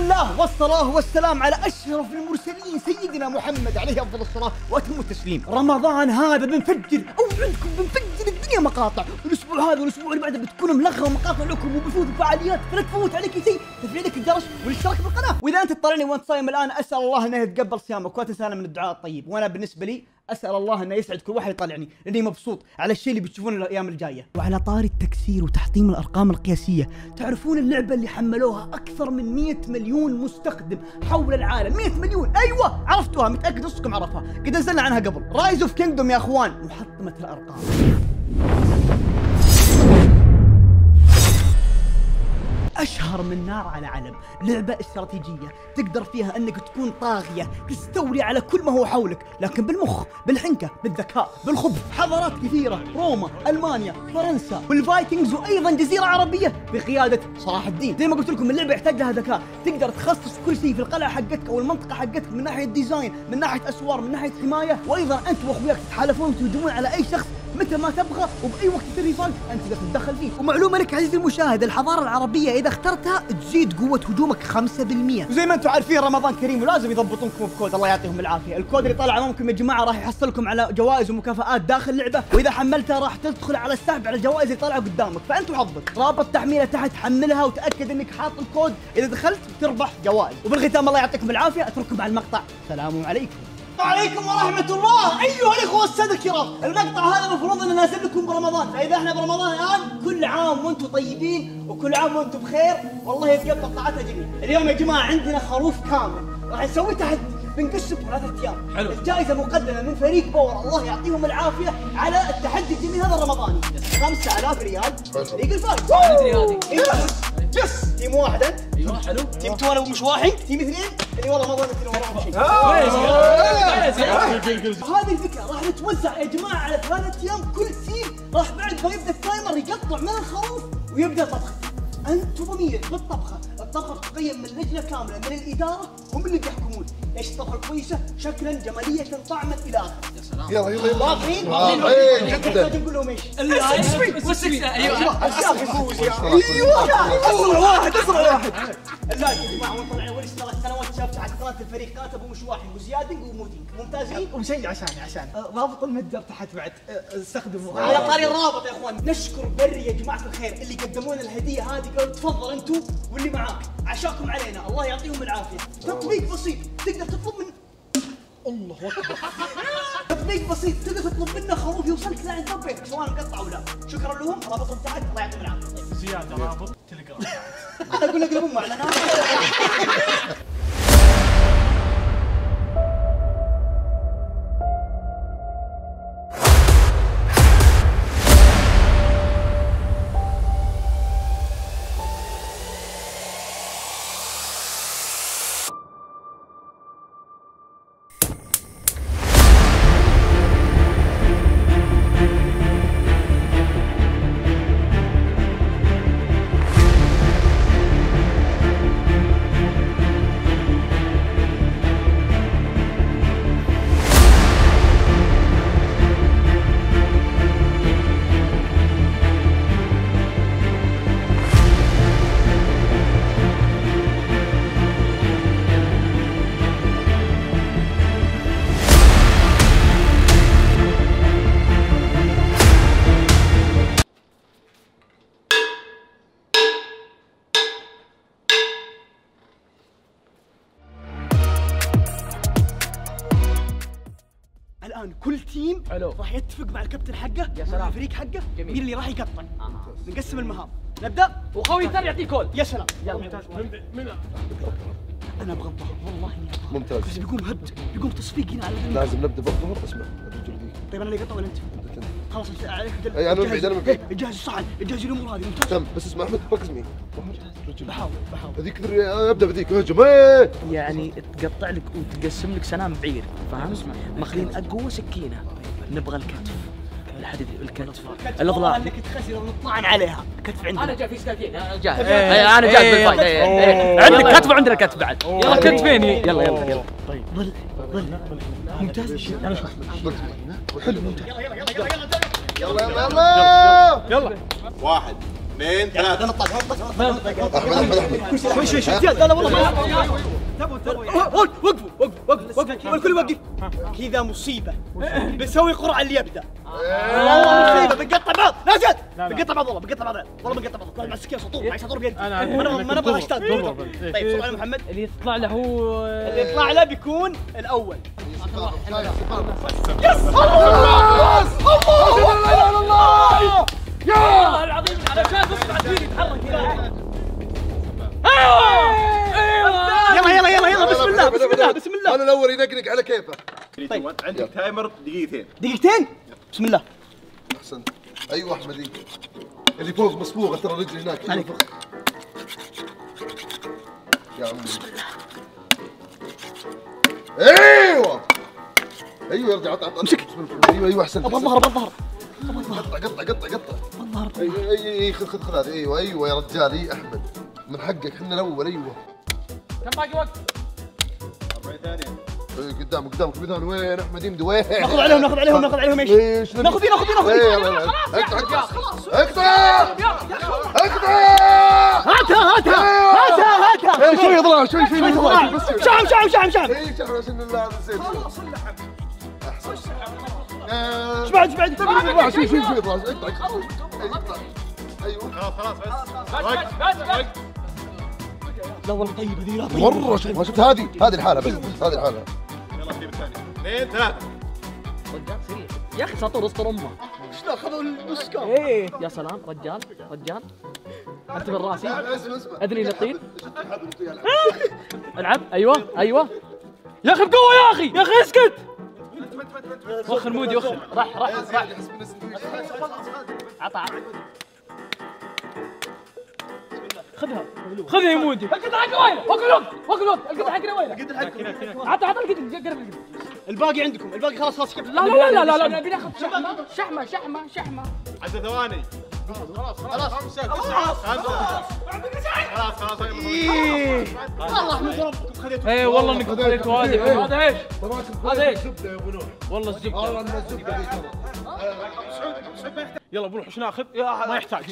الله والصلاة والسلام على أشرف المرسلين سيدنا محمد عليه أفضل الصلاة وأتم التسليم. رمضان هذا بنفجر أو عندكم بنفجر الدنيا مقاطع، والأسبوع هذا والأسبوع اللي بعده بتكون ملغمة مقاطع لكم وبثوث وفعاليات، فلا تفوت عليك شيء، تفعيل لك الجرس والاشتراك بالقناة. وإذا أنت تطالعني وأنت صايم الآن أسأل الله أنه يتقبل صيامك وتنسانا من الدعاء الطيب، وأنا بالنسبة لي أسأل الله أنه يسعد كل واحد يطالعني لأني مبسوط على الشيء اللي بتشوفونه الأيام الجاية. وعلى طاري التكسير وتحطيم الأرقام القياسية، تعرفون اللعبة اللي حملوها أكثر من 100 مليون مستخدم حول العالم؟ 100 مليون، أيوة عرفتوها، متأكد نصكم عرفها، قد نزلنا عنها قبل. رايز اوف كينجدوم يا أخوان، محطمة الأرقام. أشهر من نار على علم، لعبة استراتيجية تقدر فيها أنك تكون طاغية تستولي على كل ما هو حولك، لكن بالمخ، بالحنكة، بالذكاء، بالخبث. حضارات كثيرة، روما، ألمانيا، فرنسا، والفايكنجز، وأيضا جزيرة عربية بقيادة صلاح الدين. زي ما قلت لكم اللعبة يحتاج لها ذكاء، تقدر تخصص كل شيء في القلعة حقتك أو المنطقة حقتك من ناحية ديزاين، من ناحية أسوار، من ناحية حماية، وأيضا أنت وأخوياك تتحالفون وتهجمون على أي شخص متى ما تبغى وبأي وقت يصير يفاق أنت تقدر تتدخل فيه. ومعلومة لك عزيزي المشاهد، الحضارة العربية إذا اخترتها تزيد قوة هجومك 5%. وزي ما أنتم عارفين رمضان كريم ولازم يضبطونكم بكود، الله يعطيهم العافية. الكود اللي طالع أمامكم يا جماعة راح يحصلكم على جوائز ومكافآت داخل اللعبة، وإذا حملتها راح تدخل على السحب على الجوائز اللي طالعة قدامك، فأنتم حظك. رابط تحميله تحت، حملها وتأكد إنك حاط الكود، إذا دخلت تربح جوائز. وبالختام الله يعطيكم العافية، أترككم مع المقطع، سلام عليكم. وعليكم ورحمة الله أيها الإخوة السادة الكرام، المقطع هذا المفروض أنه نازل لكم برمضان، فإذا احنا برمضان الآن كل عام وأنتم طيبين وكل عام وأنتم بخير، والله يتقبل طاعتها جميع. اليوم يا جماعة عندنا خروف كامل راح نسوي تحدي، بنقسم 3 أيام. حلو. الجائزة مقدمة من فريق باور، الله يعطيهم العافية على التحدي الجميل هذا الرمضاني. 5000 ريال فريق الفائز. يس. تيم واحد أنت؟ ايوه حلو. تيم 2 انا ومش واحد. تيم 2 اللي والله ما ظنيت انه وراهم شيء. هذه الفكره راح نتوزع يا جماعه على 3 ايام، كل تيم راح بعد ما يبدا التايمر يقطع من الخروف ويبدا طبخ. انتم ضمير بالطبخه، الطبخه تقيم من لجنه كامله من الاداره ومن اللي بيحكمون، ايش الطبخه الكويسه، شكلا، جماليه، طعما الى اخره. يلا يلا يلا واقفين جدا. نقول لهم ايش؟ والسكسه. ايوه الشاف يفوز. ايوه اسرع واحد اسرع واحد. اللايك يا جماعه ونطلع اول 3 سنوات شافت على قناه الفريق كاتب ومش واحد وزيادنج ومودينج ممتازين. وشيء عشان رابط المتجر تحت بعد استخدموا على طاري الرابط يا اخوان. نشكر بري يا جماعه الخير اللي قدمونا الهديه هذه، قالوا تفضل انتم واللي معاك عشاكم علينا، الله يعطيهم العافيه. تطبيق بسيط تقدر تطلب من الله اكبر. تطبيق بسيط تقدر تطلب منه خروف يوصلك لعند بيتك سواء مقطع او لا. شكرا لهم، رابطهم تحت، الله يعطيهم العافيه. زياده رابط تليجرام. انا اقول لك لهم اعلانات. الان كل تيم راح يتفق مع الكابتن حقه والفريق حقه مين اللي راح يقطع. نقسم المهام، نبدا وخوي الثاني يعطيه كول. يا سلام. يلا من انا ابغى الظهر، والله اني ابغى. ممتاز. بس بيقوم تصفيق هنا على لازم نبدا بالظهر. اسمع الرجل ذي. طيب انا اللي اقطع ولا انت؟ خلاص انت عليك. اي انا من بعيد انا من بعيد. جهز الصحن، جهز الامور هذه. ممتاز. تم. بس اسمع احمد ركز معي. بحاول هذيك ابدا بذيك هجم. يعني تقطع لك وتقسم لك سنام بعير، فاهم؟ ماخذين اقوى سكينه، نبغى الكتف، الحديد، الكتف، الاضلاع انك تخسر ونطعن عليها. كتف عندنا. انا جاي في سكاكين، انا جاهز. انا جاهز بالفايت. عندك كتف وعندنا كتف بعد. يلا كتفين. يلا طيب ظل ممتاز. انا شوف حلو ممتاز. يلا 1 2 3 نطق احمد شوي زياد. لا والله وقفوا وقفوا الكل يوقف كذا مصيبه. بنسوي قرعه اللي يبدا. والله مصيبه بنقطع بعض. لا زياد بنقطع بعض. والله بنقطع بعض. طلع مع السكين سطور معي سطور بيدي. ما نبغى اشتاق. طيب صلوا على محمد. اللي يطلع له هو اللي يطلع له بيكون الاول. يس الله يا الله العظيم علشان بسمع الدين يتحرك. يلا بسم الله. انا الاول ينقنق على كيفه. طيب عندك تايمر دقيقتين. بسم الله. احسنت. ايوه احمد اللي فوق مصبوغه ترى رجلي هناك. يا عمي بسم الله. ايوه يرجع عط امسك. ايوه احسنت. بالظهر قطع بالظهر. اي خذ هذا. ايوه يا رجال. احمد من حقك احنا الاول. ايوه كم باقي وقت؟ 40 ثانية. قدامك بذان. وين احمد يمدي وين؟ ناخذ عليهم ايش؟ ليش؟ ناخذ فيه. اقطع هاتها. شوي ضراع شوي شعم. شعم عشان الله نسيت. ايش بعد؟ شوي ضراع. اقطع. ايوه خلاص وقت. لا والله طيبه ذي. لا مرة شفت هذه الحالة بس. هذه الحالة. يلا نجيب الثاني. 2 3 رجال سريع يا اخي ساطور اسطر امه. ايش اخذوا المسكر؟ ايه يا سلام. رجال انت من راسي. اذني نطير. العب. ايوه يا اخي بقوه. يا اخي اسكت. وخر مودي وخر. راح عطى. خذها يا مودي. القطعه حقي وينه؟ وقف الوقت. القطعه حقنا وينه؟ عطى القطعه. قرب الباقي عندكم. الباقي خلاص. لا نبي ناخذ شحمه. عدد ثواني. خلاص الله احمد ربكم خذيتوا. ايه والله انك خذيتوا هذه. هذا ايش؟ زبدة يا ابو نوح. والله الزبده. والله ان الزبدة دي ترى. يلا بنروح وش ناخذ؟ ما يحتاج.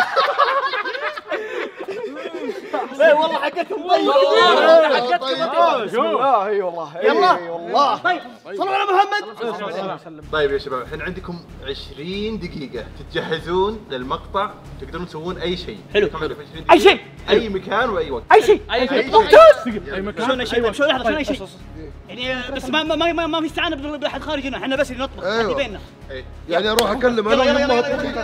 اي والله حقتهم طيبه. اي والله. يلا طيب صلوا على محمد. طيب يا شباب الحين عندكم 20 دقيقة تتجهزون للمقطع. تقدرون تسوون اي شيء. حلو. اي شيء. اي مكان واي وقت. اي شيء. ممتاز. اي مكان. شلون اي شيء. يعني بس ما في استعانة باحد خارجنا. احنا بس اللي نطبخ. أيوة. بيننا. يعني اروح اكلم انا وهم يطبخون.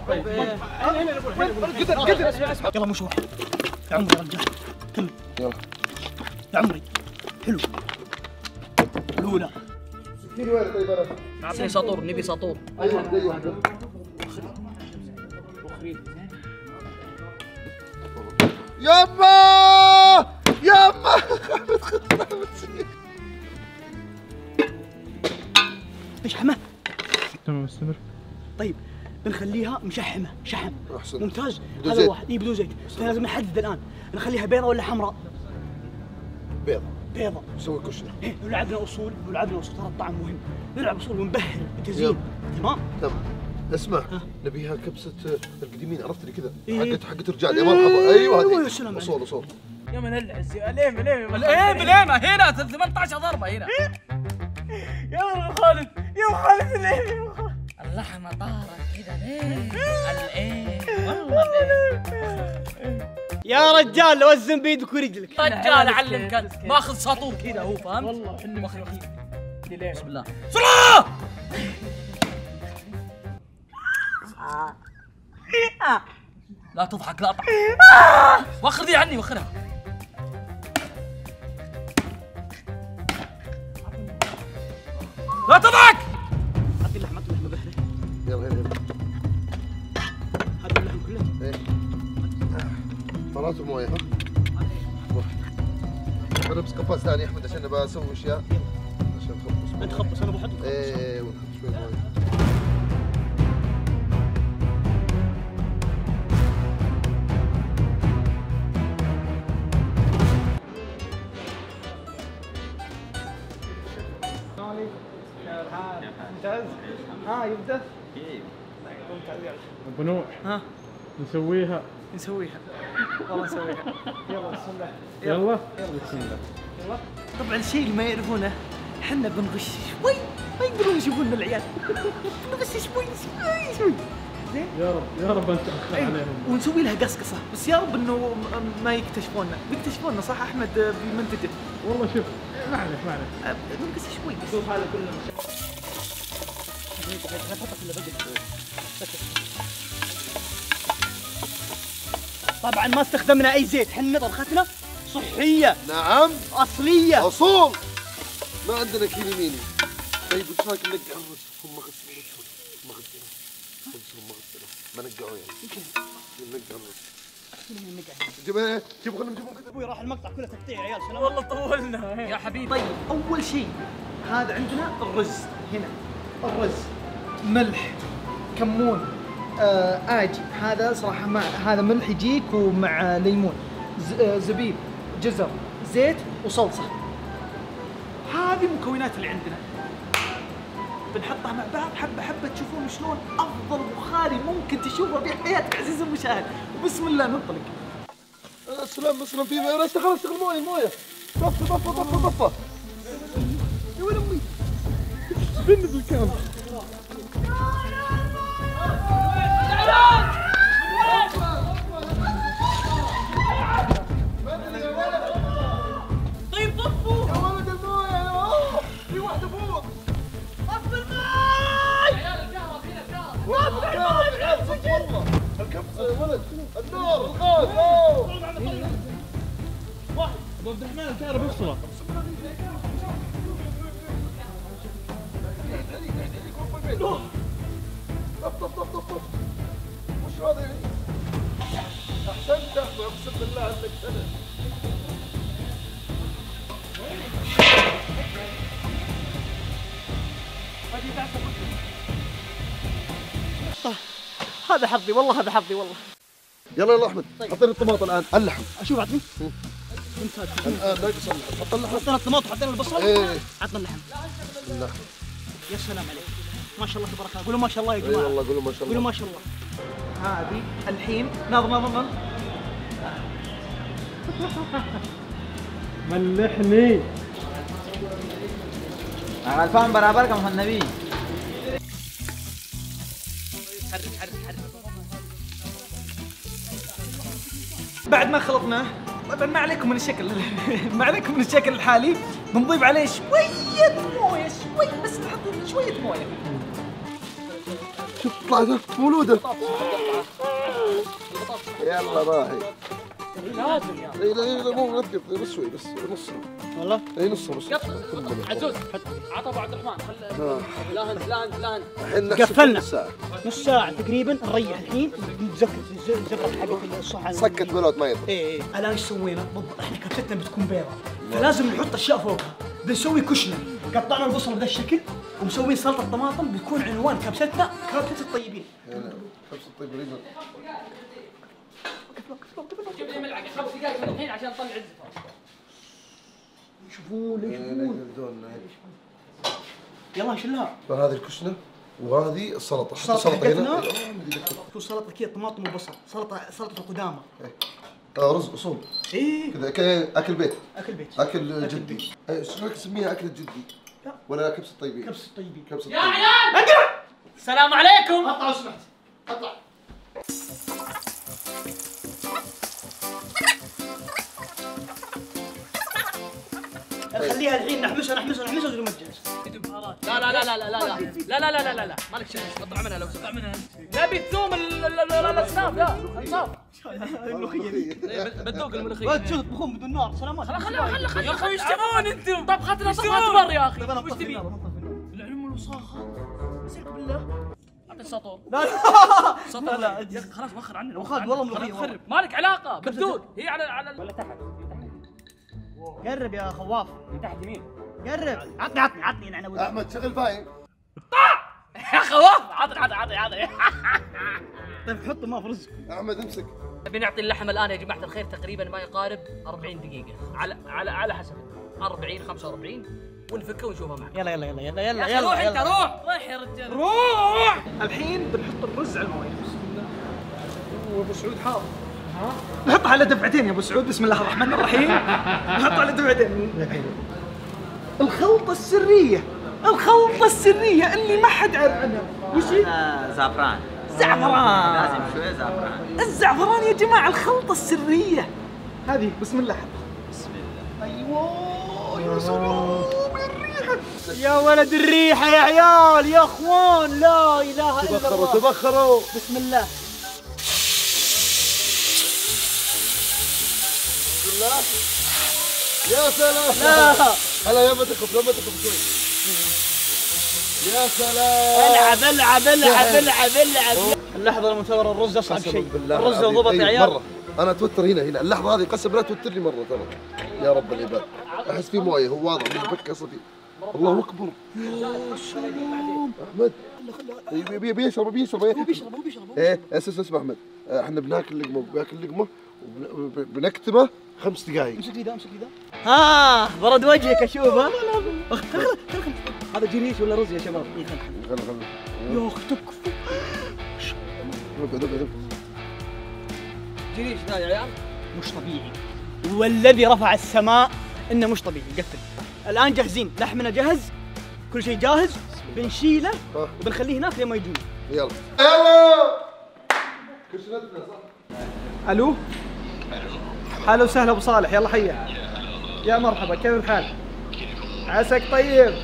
يلا مش واحد. يا عمري يا رجال كمل. يلا يا عمري. حلو. الاولى. وين طيب انا؟ اعطني ساطور. نبي ساطور. اي واحدة. يما مشحمة. تمام استمر. طيب بنخليها مشحمة. شحم. أحسن. ممتاز. بدون هذا زيت. واحد. بدون زيت. لازم نحدد الآن نخليها بيضة ولا حمراء؟ بيضة. نسوي كشري. إيه لعبنا أصول ترى الطعم مهم. نلعب أصول ونبهر التزيين. تمام. اسمع نبيها كبسة القديمين عرفت لي كذا. إيه. حقت رجال يا مرحبا. ايوه يا هذه. سلام. اصول. يا من العز. الإيم هنا 18 ضربة هنا. يا خالد الإيم. اللحمة طارت كذا ليه؟ الإيم والله الإيم. يا رجال وزن بيدك ورجلك. رجال اعلمك ماخذ ساطور كذا هو فهمت؟ والله حنا بسم الله. لا تضحك لا اطع. وخر ذي عني وخرها. لا تضحك. عطي اللحم بهرة. يلا هذا اللحم كله. ايه مرات مويه ها. انا بس قفاز ثاني احمد عشان ابغى اسوي اشياء عشان اخبص. انت خبص انا بحط. ايه ونحط شوي مويه. ممتاز. يبدأ. ابو نوح ها نسويها والله نسويها. يلا بسم الله. يلا بسم الله. يلا. طبعا الشيء اللي ما يعرفونه احنا بنغش شوي، ما يقدرون يشوفونا العيال. بنغش شوي. زين؟ يا رب انت تأخر عليهم. ونسوي لها قصقصه، بس يا رب انه ما يكتشفوننا، بيكتشفونا صح احمد بمنتجه. والله شوف ما عليك نقص شوي. شوف هذا كله طبعا ما استخدمنا اي زيت، حنا طبختنا صحيه نعم اصليه. اصول. ما عندنا كيميني. طيب وش رايك ننقع الرز؟ هم غسلوا ما غسلوا. ما نقعوا يعني. ننقع الرز. جيبوا خلهم كذا. ابوي راح المقطع كله تقطيع يا عيال. سلام. والله طولنا يا حبيبي. طيب اول شيء هذا عندنا الرز هنا، الرز ملح كمون آجي، هذا صراحة ما هذا ملح يجيك ومع ليمون زبيب جزر زيت وصلصة. هذه المكونات اللي عندنا بنحطها مع بعض حبة حبة تشوفون شلون أفضل بخاري ممكن تشوفه بحياتك عزيزي المشاهد. وبسم الله ننطلق. سلام في اشتغل مويه طفه يا ولد أمي بند بالكامل. طيب طفوا يا ولد المويه في واحده فوق. طفوا الماي. الكبسه يا ولد النار الغاز. ابو عبد الرحمن الكهرباء افصله. طف وش هذا يعني؟ احسنت يا اخوي اقسم بالله انك سنه. هذا حظي والله، هذا حظي والله. يلا احمد حطينا الطماطم الان. اللحم اشوف عطني. الان ناقص اللحم. حط اللحم. حطينا الطماطم وحطينا البصل. ايه عطنا اللحم. اللحم. يا سلام عليك، ما شاء الله تبارك الله. قولوا ما شاء الله يا اي جماعه. والله قولوا ما شاء الله. قولوا ما شاء الله. هذه الحين نظر ملحني. الفهم برابركم النبي. بعد ما خلطناه طبعا ما عليكم من الشكل ما عليكم من الشكل الحالي، بنضيف عليه شوية موية بس نحط شوية موية. شوف طلعت مولوده. يلا راحي. لازم يا اي لا مو لا تقطع بس شوي بس نص. والله اي نص عزوز عطى ابو عبد الرحمن. لا هند. الحين نحسب قفلنا. ساعة. نص ساعة تقريبا نريح الحين نزكت الزبرة حقت الصحن. سكت بلوت ما يضرب. ايه الان ايش سوينا؟ بالضبط احنا كبستنا بتكون بيضة، فلازم نحط اشياء فوقها. بنسوي كشنة، قطعنا البصل بهذا الشكل ومسوين سلطة طماطم، بتكون عنوان كبستنا كبسة الطيبين. كبسة الطيب ريزن. جيب لي ملعقه 5 دقائق من الحين عشان نطلع الزفاف. يشوفون يلا شلها. فهذه الكشنة وهذه السلطة. السلطة حقتنا هنا. شو سلطة كذا طماطم وبصل، سلطة القدامى. رز اصول. ايه كذا اكل بيت. اكل بيت. اكل جدي. ايش رايك تسميها اكل جدي؟ لا. ولا كبسة طيبين؟ كبسة الطيبين. كبسة يا طيبين. عيال السلام عليكم. اطلع لو سمحت. اطلع. خليها الحين نحمسها بدون ما تجلس. لا مالك شيء. قطع منها لو قطع منها. نبي تثوم الاصناف. لا انصاف. الملوخية بتذوق الملوخيه. لا تشوف تطبخون بدون نار. سلامات. خل يا اخوي ايش تبون انتم؟ طبختنا طبخة بر يا اخي. وش تبي؟ العلم والوساخه. سلك بالله. اعطي سطور. لا سطور. لا يا اخي خلاص وخر عننا. وخذ والله ملوخية. خرب. مالك علاقه. بتذوق. هي على ولا تحت. قرب يا خواف. تحت يمين. قرب. عطني انا احمد شغل فاين. يا خواف. عطني. طيب حطوا ما في رزق. احمد امسك. نبي نعطي اللحم الان يا جماعه الخير تقريبا ما يقارب 40 دقيقه على حسب 40 45 ونفكه ونشوفه معك. يلا روح انت روح يا رجال روح. الحين بنحط الرز على المويه. بسم الله. ابو سعود حاضر. نحط على دفعتين يا ابو سعود. بسم الله الرحمن الرحيم. نحط على دفعتين. الخلطة السرية، الخلطة السرية اللي ما حد عارف عنها. وش هي؟ زعفران. زعفران. لازم شوية زعفران. الزعفران يا جماعة الخلطة السرية. هذه بسم الله. بسم الله. ايوه يا سلام يا الريحة. يا ولد الريحة يا عيال يا اخوان، لا اله الا تبخروا الله. تبخروا. بسم الله. بسم الله. يا سلام. لا هلا يا ما تخف، لما تخف شوي. يا سلام. العب العب العب العب العب. اللحظة المنتظرة الرز اصعب قسم شيء. بالله الرز لو العظيم. ضبط يا طيب عيال. مرة انا اتوتر هنا اللحظة هذه قسم لا توترني مرة ترى. يا رب العباد. احس في مويه، هو واضح من فك عصبي. الله اكبر. يا سلام. احمد بيشرب ايه اسمع احمد، احنا بناكل لقمه وبنكتمه 5 دقائق. امسك لي ذا امسك لي ذا. ها برد وجهك اشوفه. هذا جريش ولا رز يا شباب؟ يا اخي تكفى. جريش ذا يا عيال مش طبيعي، والذي رفع السماء انه مش طبيعي. قفل. الان جاهزين، لحمنا جاهز، كل شيء جاهز. بنشيله وبنخليه هناك لين ما يجون. يلا يلا. كرشنتنا صح؟ الو. هلا وسهلا ابو صالح، يلا حيا. يا مرحبا، كيف الحال؟ عساك طيب.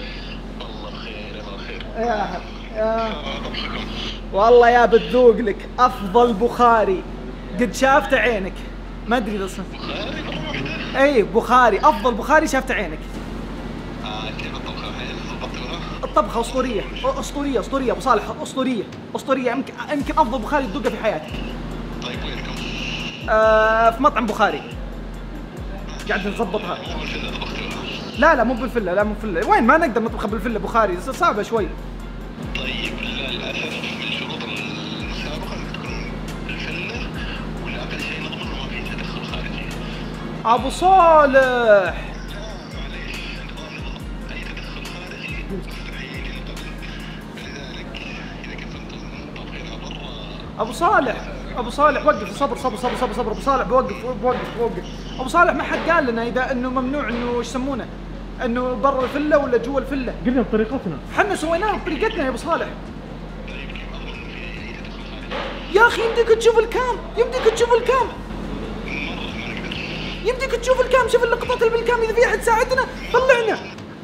يا والله يا بتذوق لك افضل بخاري قد شافت عينك. ما ادري اذا صح. اي بخاري، افضل بخاري شافت عينك. كيف الطبخة؟ الطبخة اسطورية اسطورية اسطورية ابو صالح، اسطورية اسطورية. يمكن افضل بخاري تذوقه في حياتك. طيب وينكم؟ في مطعم بخاري قاعد نظبطها. لا مو بالفله، لا مو بالفله. وين ما نقدر نطبخها بالفله بخاري، صعبه شوي. طيب للاسف من شروط المسابقه انك تكون بالفله، ولا اقل شيء نضمن ما في تدخل خارجي. ابو صالح معليش، نظام اي تدخل خارجي مستحيل ينقبل، فلذلك اذا كنتم طابخينها برا. ابو صالح وقف. صبر ابو صالح بوقف. ابو صالح ما حد قال لنا اذا انه ممنوع انه ايش يسمونه، انه برا الفله ولا جوا الفله. قلنا بطريقتنا. احنا سويناها بطريقتنا يا ابو صالح. يا اخي يمديك تشوف الكام، شوف اللقطات اللي بالكام. اذا في احد ساعدنا طلعنا.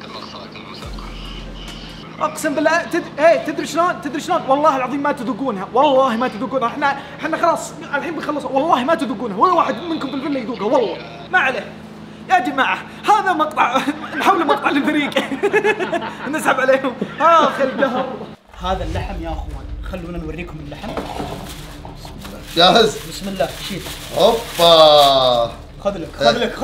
اقسم بالله تدري شلون والله العظيم ما تذوقونها، والله ما تذوقونها. احنا خلاص الحين بنخلص، والله ما تذوقونها ولا واحد منكم في الفيلا يذوقها والله. ما عليه يا جماعه، هذا مقطع نحول مقطع للفريق. نسحب عليهم اخر القهر. هذا اللحم يا اخوان، خلونا نوريكم اللحم. جاهز؟ بسم الله. شيل. اوبا. خذ لك.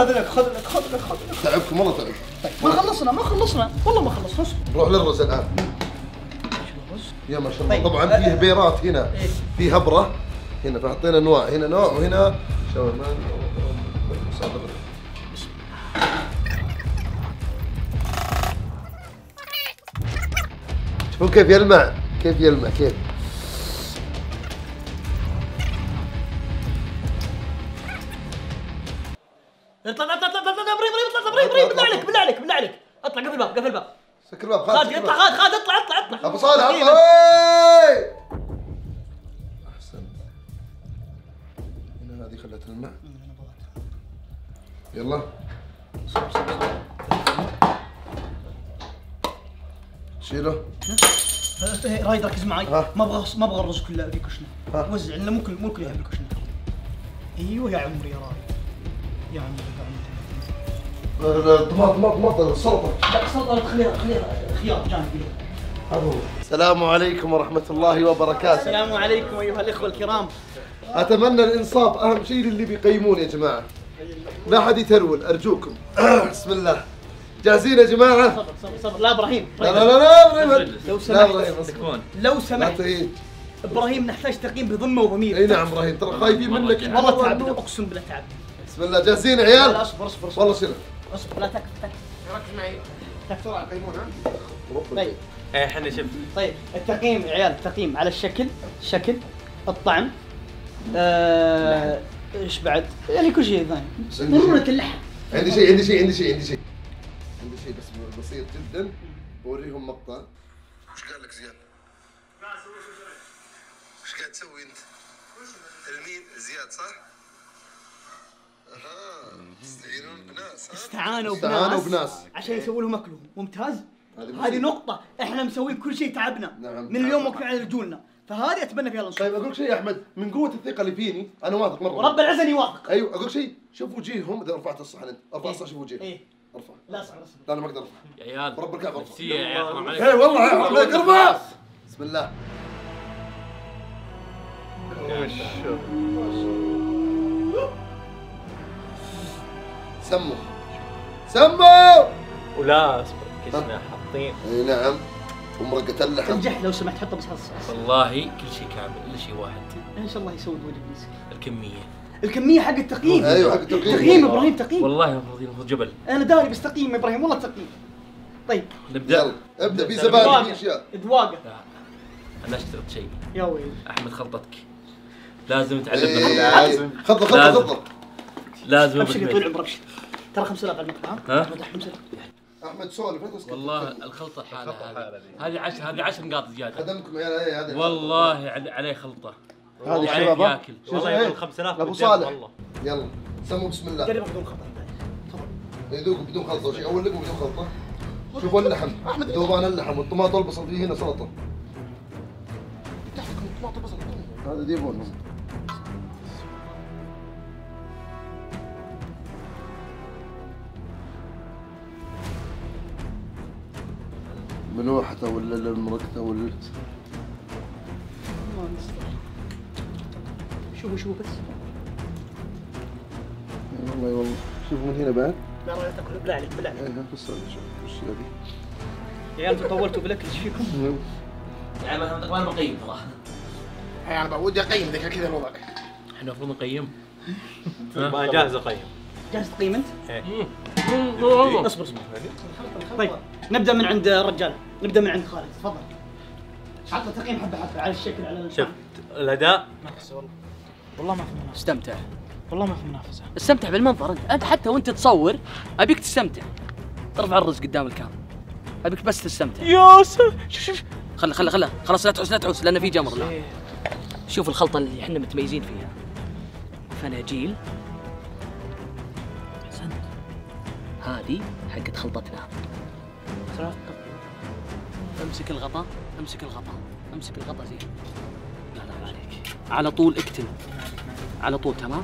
تعبكم والله تعب. طيب ما خلصنا والله ما خلصنا. نروح للرز الان. يا ما شاء الله. طيب. طبعا فيه بيرات هنا، في هبره هنا، فحطينا انواع، هنا نوع وهنا شاورما. شوفوا كيف يلمع كيف. اطلع ابراهيم، بالله عليك اطلع. قفل الباب. سكر الباب. خالد اطلع. ابو صالح اطلع. احسنت. هنا هذه خلت تلمع. يلا شيله. رايد ركز معي. ما ابغى الرز كله في كشنه. وزع لنا ممكن يحب الكشنه. ايوه يا عمري يا رايد. يا عمري طماط السلطه. لا السلطه خليها خيار جانبي. السلام عليكم ورحمه الله وبركاته. السلام عليكم ايها الاخوه الكرام. اتمنى الانصاف، اهم شيء للي بيقيمون يا جماعه. لا حد يترول ارجوكم. بسم الله. جاهزين يا جماعه؟ صبر. لا ابراهيم. لا لو سمحت ابراهيم نحتاج تقييم بذمه وضمير. اي نعم ابراهيم، ترى خايفين منك. والله تعبنا، اقسم بالله تعبنا. بسم الله. جاهزين يا عيال؟ لا اصبر والله شيله. اصبر لا تكفى. ركز معي بسرعه قيمونها. طيب احنا شفت. طيب التقييم يا عيال، التقييم على الشكل، الطعم، ايش بعد؟ يعني كل شيء ثاني. عندي شيء. مرونة اللحم. عندي شيء بس بسيط جدا. بوريهم مقطع. وش قال لك زياد؟ وش قاعد تسوي انت؟ المين زياد صح؟ تستعينون بناس ها؟ استعانوا بناس عشان يسووا لهم اكلهم. ممتاز. هذه نقطة، احنا مسوين كل شيء تعبنا. نعم. من اليوم واقفين على رجولنا، فهذه اتمنى فيها الانصاف. طيب اقول لك شيء يا احمد، من قوة الثقة اللي فيني انا واثق مرة. ورب العزة اني واثق. ايوه اقول لك شيء، شوف وجيههم اذا رفعت الصحن انت، ارفع الصحن شوف وجيههم. ايه ارفع. لا اصبر. لا انا ما اقدر ارفع. يا عيال رب الكعبة ارفع. نفسية يا عيال حرام عليك. اي والله يا احمد ارفع. بسم الله. سموا ولا اصبر كشنا حاطين. اي نعم. ومرقة اللحم. تنجح لو سمحت حطه بس على الصوص. والله كل شيء كامل الا شيء واحد. ان شاء الله يسود وجه مسك. الكمية حق التقييم. ايوه حق التقييم. تقييم ابراهيم تقييم. والله المفروض جبل. انا داري بس تقييم ابراهيم والله تقييم. طيب نبدأ. يلا ابدا في زبادي في اشياء. ادواقه. انا اشترط شيء. يا ويلي. احمد خلطتك لازم تعلمنا. لازم. خطة. لازم ابشر طول عمرك. ترى 5000 على المقطع. ها؟ احمد سولف لا تسكت. والله الخلطة الحالة هذه 10 نقاط زيادة. خدمكم يا عيال هذا. والله عليه خلطة. هذه عليه الشباب ياكل. والله يقول 5000 ابو صالح. يلا سموا بسم الله. جرب بدون خطا. يذوقوا بدون خلطة شيء اول لقمة بدون خلطة. شوفوا اللحم ذوبان اللحم والطماطم والبصل فيه هنا سلطة. تحتكم الطماطم والبصل هذا ديبونهم. ملوحته ولا المرقته ولا شوفوا بس. والله شوفوا من هنا بعد. لا راح تاكل بالله عليك بالله عليك. ايه بس شوف وش هذه. يا عيال انتم طولتوا بالاكل ايش فيكم؟ يعني ما بقيم ترى. انا ودي اقيم ذاك كذا الوضع. احنا المفروض نقيم. ما جاهز اقيم. جاهز تقيم انت؟ ايه. اصبر. طيب نبدا من عند الرجال، نبدا من عند خالد، تفضل. عطنا تقييم حبه على الشكل على شفت الاداء؟ والله ما في منافسة. استمتع. والله ما في منافسه. استمتع بالمنظر انت حتى وانت تصور ابيك تستمتع. ارفع الرز قدام الكاميرا. ابيك بس تستمتع. يا شوف خله خلاص لا تعوس لان في جمر. لا شوف الخلطه اللي احنا متميزين فيها. فناجيل. احسنت. هذه حقت خلطتنا. امسك الغطاء زين. لا عليك. على طول اكتم. على طول تمام.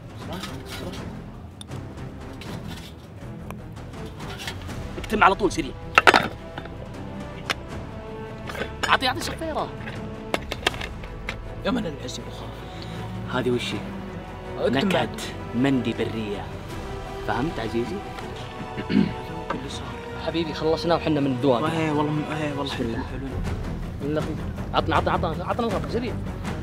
اكتم على طول سريع. اعطي صفيره. يا من العز بخاف. هذه وش هي؟ نكهة مندي برية. فهمت عزيزي؟ اللي صار حبيبي خلصنا وحنا من الدواء. والله حلو. عطنا الغطاء سريع.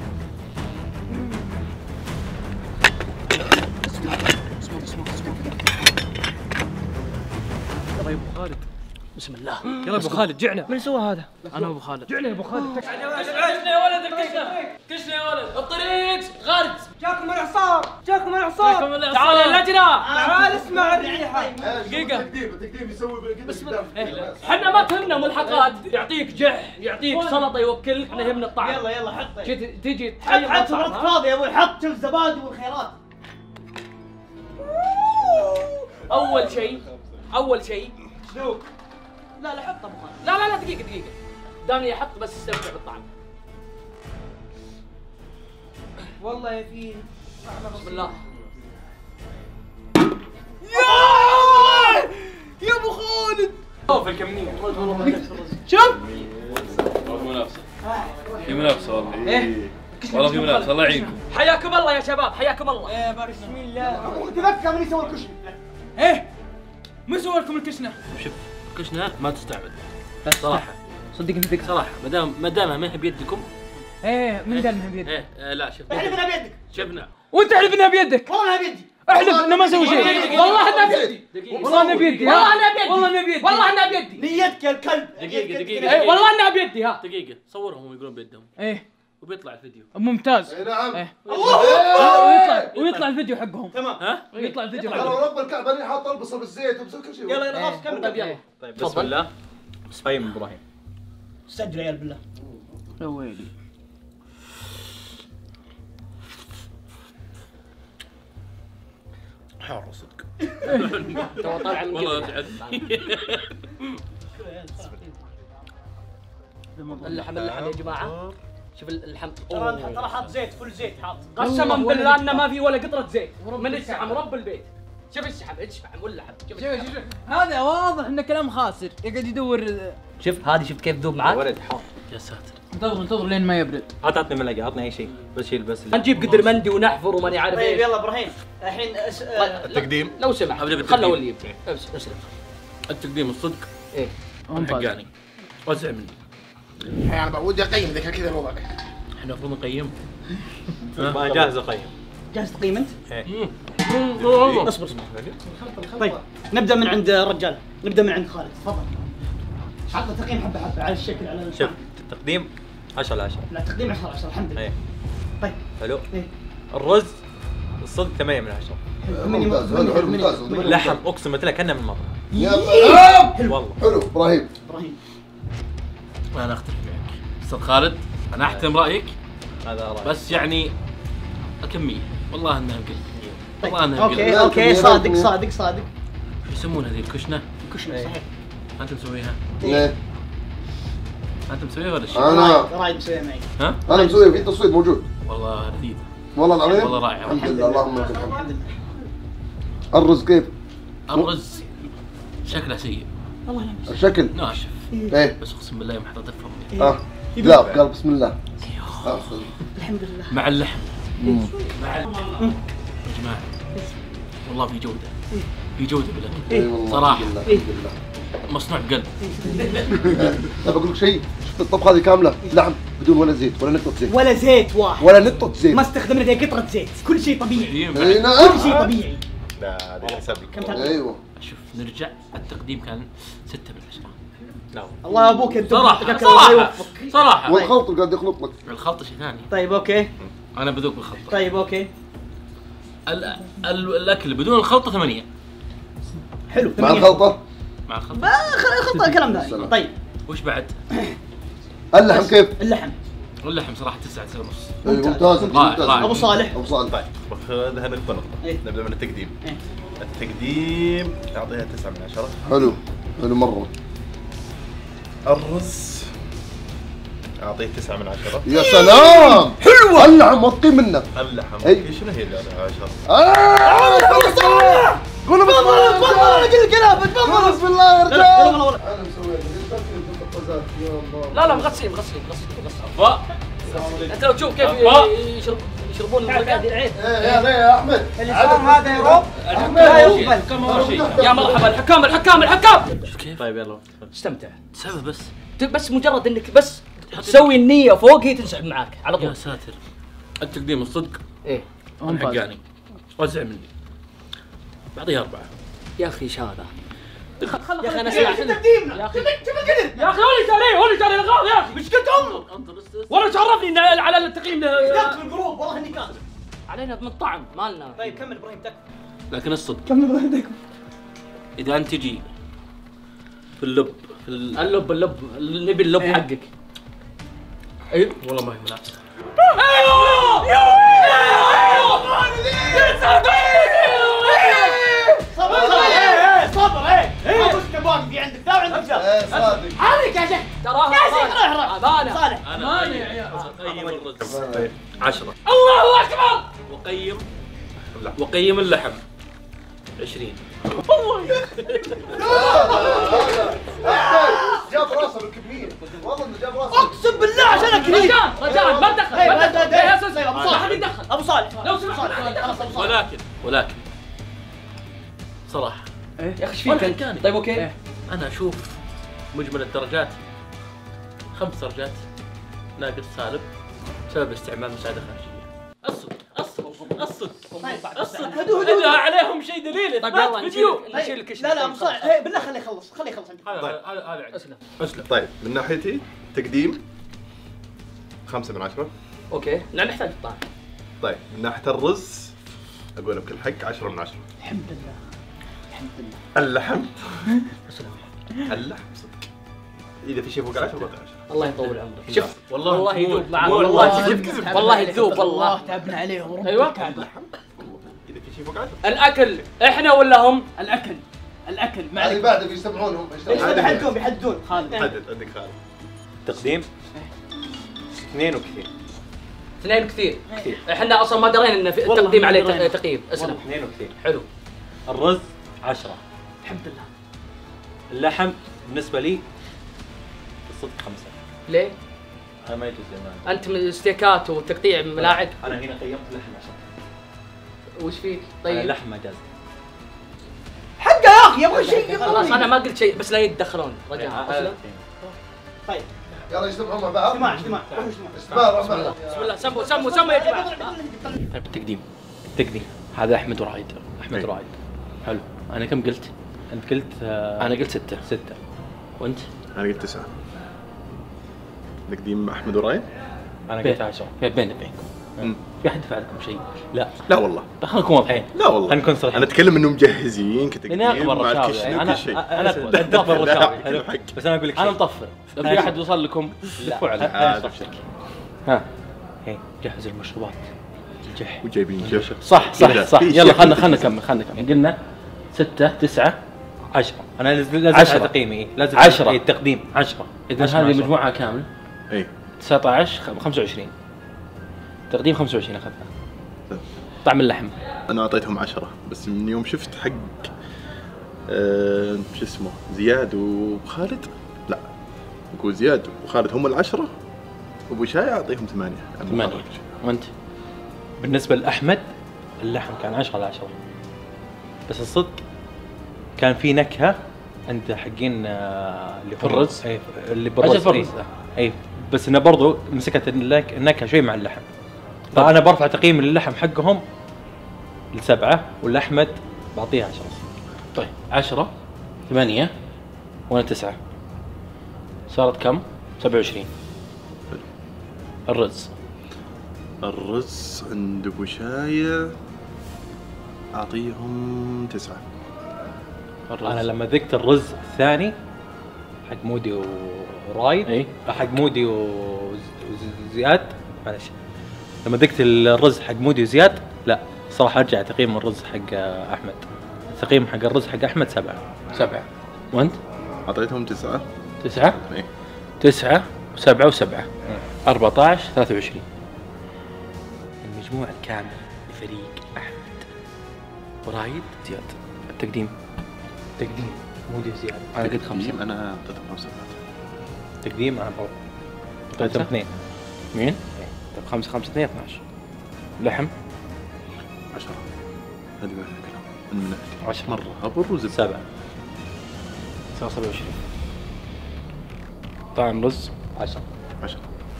يلا يا ابو خالد. بسم الله. يلا يا ابو خالد جعنا. من سوى هذا؟ انا ابو خالد. جعنا يا ابو خالد. كشنا يا ولد كشنا يا ولد. الطريق غرد. جاكم العصار. تعال يا اللجنة. تعال اسمع الريحه. دقيقة. تقديم يسوي بسم الله. احنا ما تهمنا ملحقات. يعطيك جح يعطيك سلطة يوكلك. احنا يهمنا الطعم. يلا حط. تجي حط سلطة فاضي يا ابوي، حط شوف زبادي والخيرات. اول شيء شنو؟ لا حط ابو خالد. لا دقيقة. دامني احط بس استمتع بالطعم. والله يا فيه. بسم الله. يا ابو خالد. في الكمية. شوف. في منافسة والله. والله في منافسة الله يعينكم. حياكم الله يا شباب حياكم الله. يا بسم الله. تذكر من يسوي الكشري. ايه من سوى لكم الكشنه؟ شوف كشنا ما تستعبد. صراحة صدقني ذيك صراحة ما دام ما هي بيدكم. ايه من قال انها بيدك؟ لا شوف. احلف انها بيدك. شفنا. وانت احلف انها بيدك؟ والله انها بيدي. احلف انه ما سوي شيء. والله انها بيدي. والله انها بيدي. والله انها بيدي. نيتك يا الكلب. دقيقة. ايه والله انها بيدي. ها دقيقة صورهم يقولون بيدهم. ايه وبيطلع الفيديو. ممتاز. اي نعم. إيه. ويطلع الفيديو حقهم. تمام. ها؟ ويطلع الفيديو انا حقهم. ورب الكعبه انا حاط البصل بالزيت ومسوي كل شيء. يلا يلا خلاص كمل. طيب يلا طيب بسم الله. قيم ابراهيم. سجل يا عيال بالله. يا ويلي. حار صدق. تو طالع من والله قبل. اللحم يا جماعه. شوف اللحم. ترى حاط زيت فل زيت حاط. قسما بالله انه ما في ولا قطره زيت من الشحم رب البيت. شوف الشحم الشحم واللحم. شوف هذا واضح انه كلام خاسر يقعد يدور. شوف هذه شفت كيف ذوب معاك. ولد حار. يا ساتر. انتظر لين ما يبرد. عطني ملقى عطني اي شيء بس شيل بس. نجيب قدر مندي ونحفر وماني عارف طيب ايش. يلا ابراهيم الحين التقديم. لو سمحت خله هو اللي يبدا. اسلم. التقديم الصدق. ايه ممتاز. حقاني. وزع مني. انا ودي اقيم اذا كان كذا الوضع. احنا المفروض نقيم. ما جاهز اقيم. جاهز تقييم انت؟ ايه. اصبر. طيب نبدا من عند الرجال، نبدا من عند خالد، تفضل. عطنا تقييم حبه حبه على الشكل على شوف التقديم 10 على 10. لا تقديم 10 10 الحمد لله. ايه. طيب حلو. ايه الرز الصدق 8 من 10. ممتاز حلو ممتاز. لحم اقسم لك كانه من مطعم. يا سلام. والله. حلو ابراهيم. ابراهيم انا اختلف معك استاذ خالد. انا احترم رايك هذا رايي. بس يعني الكميه والله انها قل. طيب والله انها قل. اوكي صادق صادق صادق. شو يسمون هذه الكشنه؟ كشري صحيح. انت مسويها؟ ايه انت مسويها ولا شيء؟ انا رايد مسويها معي. ها؟ انا مسوي في تصوير موجود. والله لذيذ. والله العظيم. والله رائع. الحمد لله اللهم لك الحمد. الحمد لله. الرز كيف؟ الرز شكله سيء. الله يلمس. الشكل. ناشف. ايه بس اقسم بالله يوم حطيته في فمي. لا قال بسم الله. الحمد لله. مع اللحم. مع يا جماعه والله في جوده. في جوده اي بالاكل. والله صراحه الحمد لله. مصنوع بقلب. طيب اقول لك شيء، شفت الطبخه هذه كامله لحم بدون ولا زيت ولا نقطه زيت ولا زيت واحد. ولا نقطه زيت. ما استخدمنا فيها قطرة زيت، كل شيء طبيعي. اي نعم. كل شيء طبيعي. لا هذه حسابي. كم تعطي؟ ايوه شوف نرجع التقديم كان 6 من 10. لا الله ابوك انت صراحه الله صراحه يوفقك. صراحه. والخلط اللي قاعد يخلط لك. الخلطه شيء ثاني. طيب اوكي. انا بذوق بالخلطه. طيب اوكي. الاكل بدون الخلطه 8. حلو. مع الخلطه. مع الخلطه. خلطة كلام ثاني. طيب وش بعد؟ اللحم كيف؟ اللحم. اللحم صراحه 9 9 ونص. اي ممتاز ممتاز. ابو صالح. ابو صالح. طيب خذها نقطة نقطة. إيه. نبدأ من التقديم. إيه. التقديم أعطيها 9 من 10. حلو حلو مره. الرز أعطيه 9 من 10. يا سلام حلوه. اللحم واثقين منه. اللحم أي. شنو هي اللي عليها 10؟ قولوا بسم الله. تفضل قل الكلام تفضل. بسم الله يا رجال. انا مسوي لا مغسلين انت لو تشوف كيف يشربون المقادير عيب. يا احمد اللي صار هذا يا رب لا يقبل. يا مرحبا الحكام. شوف كيف؟ طيب يلا استمتع. سبب بس. بس مجرد انك بس تسوي النية فوق هي تنسحب معاك على يا طول. ساتر. التقديم الصدق. ايه حقاني. وزع مني. بعطيها 4. يا اخي ايش هذا؟ يا اخي انا تقديمنا. يا اخي هو اللي جاري الغاض يا اخي. مش قلت انظر. ولا تعرفني إن على التقييم كتبت في الجروب والله اني كاتب. علينا من الطعم مالنا. طيب كمل ابراهيم تكفى. لكن الصدق كمل ابراهيم تكفى. اذا انت تجي في اللب اللب نبي اللب حقك. ايوه والله ما هي منافسه. صبر ابوش كباقي في عندك ذا وعندك ذا. صادق. حرك يا شيخ. تراها صالح صالح. انا اقيم الرز 10. الله اكبر. وقيم اللحم 20. جاب راسه بالكميه والله انه جاب راسه. اقسم بالله عشان اكريم. رجال ما تدخل يا استاذ ابو صالح. ابو صالح لو سمحت. ولكن صراحه يا اخي ايش فيك انت؟ طيب اوكي. انا اشوف مجمل الدرجات 5 درجات ناقص سالب بسبب استعمال مساعده خارجيه. الصدق انها عليهم شيء دليل. طيب يلا فيديو. نشيل الكشف. لا ابو صالح بالله خليه يخلص هذا اسلم. طيب من ناحيتي تقديم 5 من 10. اوكي لا نحتاج الطعم. طيب من ناحيه الرز اقول بكل حق 10 من 10. الحمد لله الحمد لله. اللحم اللحم صدق اذا في شيء فوق 10 بعطيه 10. الله يطول عمرك. شوف والله والله تقول- يذوب معاك تقول والله كذب كذب. والله يذوب والله. والله تعبنا عليه ورب أيوة. الكعبة. اذا في شيء فوق 10 الاكل احنا ولا هم؟ الاكل الاكل ما هذه عليك. بعد بيجتمعونهم بيحدون خالد. حدد عندك خالد. تقديم 2 وكثير. 2 كثير. احنا اصلا ما درينا ان في والله التقديم ما عليه درينا. تقييم. اسلم. 2 وكثير. حلو. الرز 10. الحمد لله. اللحم بالنسبه لي الصدق 5. ليه؟ انا ما يجوز لي انت من ستيكات وتقطيع ملاعق. انا هنا قيمت اللحم 10. وش فيك؟ طيب طيب اللحم مجاز. حقه يا اخي يبغى شيء خلاص انا ما قلت شيء بس لا يتدخلون رجاء. أسلم. طيب يلا يجتمعون مع بعض. اجتماع اجتماع بسم الله بسم الله سموا يا جماعه. طيب التقديم تقديم. هذا احمد ورايد. احمد إيه. رائد. حلو. انا كم قلت؟ انت قلت انا قلت 6. 6. وانت؟ انا قلت 9. تقديم احمد ورايد. انا قلت 10. بيننا وبينكم في احد دفع لكم شيء؟ لا لا والله. خلينا نكون واضحين. لا والله. خلينا نكون صريحين. انا اتكلم انهم مجهزين كتقديم لناقب مع الرشاوي. الكشني انا وكل شيء. انا اتفق الرشاوي. لا، حق. بس انا اقول لك انا شيء. مطفر. لو في احد وصل لكم دفعوا عليه. ها هي جهز المشروبات. الجح وجايبين شيف. صح صح لا، صح. في يلا شيء. خلنا نكمل قلنا 6 9 10. انا لازم 10. على تقييمي. إيه. لازم 10. إيه، التقديم 10. اذا هذه مجموعه كامل اي 19 25. تقديم 25 اخذها. طعم اللحم انا اعطيتهم 10 بس من يوم شفت حق شو اسمه زياد وخالد. لا نقول زياد وخالد هم العشرة وابو شاي اعطيهم 8. 8. وانت؟ بالنسبه لاحمد اللحم كان 10 على 10. بس الصدق كان في نكهه عند حقين اللي في الرز؟ اي اللي بالرز. اي بس انه برضو مسكت النكهه شوي مع اللحم. فانا برفع تقييم للحم حقهم ل7 والاحمد بعطيها 10. طيب 10 8 وانا 9 صارت كم؟ 27. الرز عند ابو شاي اعطيهم 9. انا لما ذقت الرز الثاني حق مودي ورايد اي حق مودي وزياد معلش لما ذقت الرز حق مودي وزياد لا صراحه ارجع تقييم الرز حق احمد. التقييم حق الرز حق احمد 7. وانت؟ اعطيتهم 9. 9 اي 9 و7 و7 14 23. المجموع الكامل لفريق احمد ورايد زياد. التقديم مودي وزياد. انا قلت 5. انا اعطيتهم 5. تقديم انا برضه اعطيتهم 2. مين؟ طيب 5 5 2 12. لحم 10. هذه ما فيها كلام من ناحيتي 10 مره ابو الرز 7. صار 27. طعم رز 10. 10.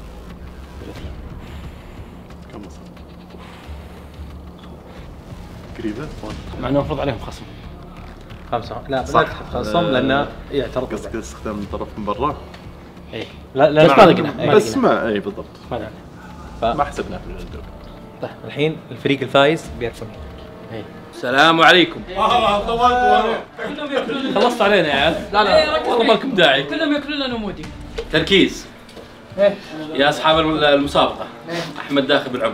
كم وصل؟ قريبة؟ مع انه المفروض عليهم خصم. 5 لا صح. خصم لانه يعترض قصدك استخدام من طرف من برا؟ ايه لا بس ما لقينا. بس ما اي بالضبط ما لقينا. ما حسبناه في الجدول. طيب الحين الفريق الفايز بيعرفون. ايه السلام عليكم. خلصت علينا يا عيال. لا والله ما لكم داعي. كلهم ياكلون لنا نمودي. تركيز يا اصحاب المسابقه. احمد داخل بالعمق.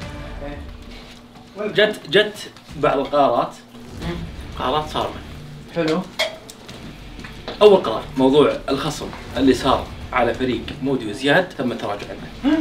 جت بعض القرارات صارمه. حلو. اول قرار موضوع الخصم اللي صار على فريق مودي وزياد تم التراجع عنه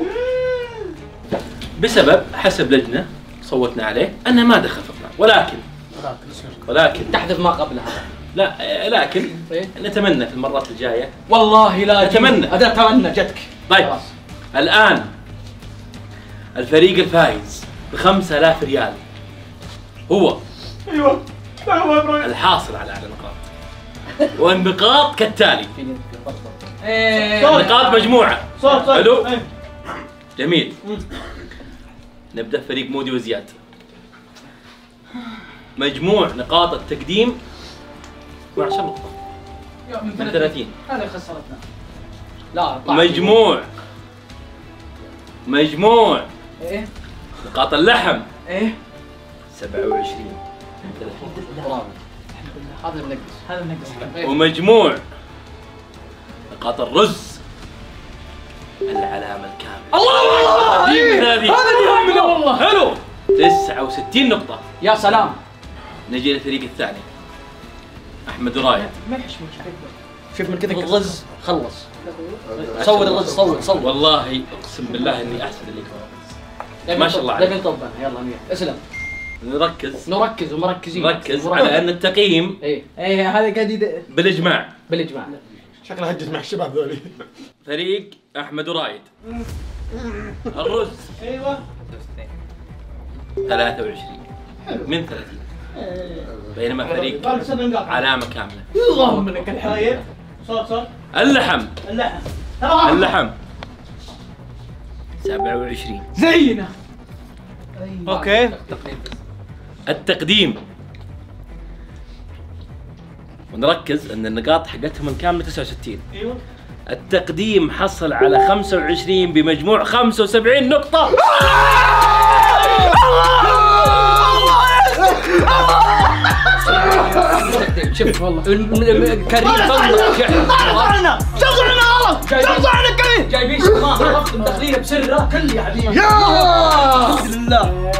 بسبب حسب لجنه صوتنا عليه انه ما دخل في القرار. ولكن تحذف ما قبلها. لا لكن نتمنى في المرات الجايه. والله لا أتمنى. اتمنى جتك. طيب الان الفريق الفائز ب5000 ريال هو الحاصل على اعلى نقاط. والنقاط كالتالي. نقاط مجموعه. حلو جميل. نبدا فريق مودي وزياد. مجموع نقاط التقديم 12 نقطة من 30. هذا خسرتنا. لا مجموع مجموع ايه نقاط اللحم ايه 27 برافو. هذا النقص، هذا النقص. ومجموع نقاط الرز العلامة الكاملة. الله هذه هذا اللي يهمنا والله. حلو 69 نقطة. يا سلام. نجي للفريق الثاني أحمد ورايد. ما يحشمك شوف من كذا الرز خلص. صور الرز صور. والله اقسم بالله اني احسن اللي ما شاء الله عليك. طبعا يلا امير اسلم. نركز ومركزين. نركز على ان التقييم ايه هذا قاعد بالاجماع. شكله هجت مع الشباب ذولي. فريق احمد ورايد الرز ايوه 23 من 30 بينما فريق علامة كاملة. اللهم لك الحاير. صوت اللحم 27 زينا. اوكي. التقديم ونركز ان النقاط حقتهم الكاملة 69. ايوه التقديم حصل على 25 بمجموع 75 نقطة. شوف والله كريم شغلنا غلط. شغلنا كريم. جايبين شغلانه مدخلينه بسره كل يا حبيبي. الحمد لله.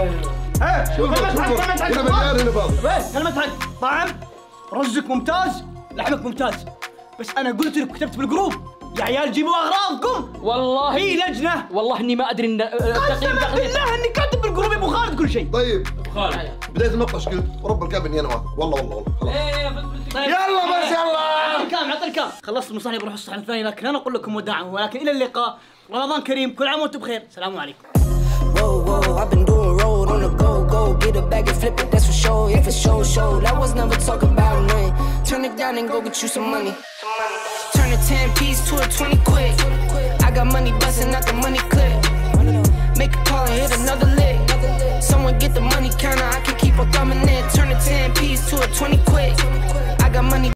هنا مليان هنا فاضي. كلمة حق طعم رزك ممتاز لحمك ممتاز، بس انا قلت لك كتبت بالجروب يا عيال جيبوا اغراضكم. والله في لجنه. والله اني ما ادري ان قسما بالله اني كاتب بالجروب يا ابو خالد كل شيء. طيب خالد بداية المقطع ايش قلت؟ ورب الكعبة اني انا واثق. والله خلاص. يلا بس يلا عطى الكام. خلصت المصانع بروح الصحن الثاني، لكن انا اقول لكم وداعا، ولكن الى اللقاء. رمضان كريم، كل عام وانتم بخير. السلام عليكم. Whoa, I've been doing road on the go, get a bag and flip it, that's for sure, yeah for sure, that was never talk about nothing, turn it down and go get you some money, turn a 10 piece to a 20